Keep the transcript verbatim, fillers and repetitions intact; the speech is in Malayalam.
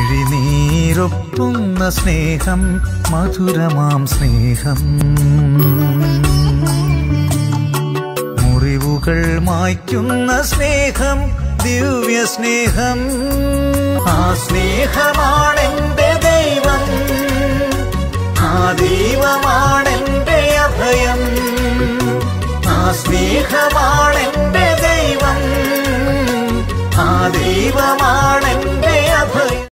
മിഴിനീരൊപ്പുന്ന സ്നേഹം, മധുരമാം സ്നേഹം. മുറിവുകൾ മായ്ക്കുന്ന സ്നേഹം, ദിവ്യ സ്നേഹം. ആ സ്നേഹമാണെന്റെ ദൈവം, ആ ദൈവമാണെന്റെ അഭയം. ആ സ്നേഹമാണ്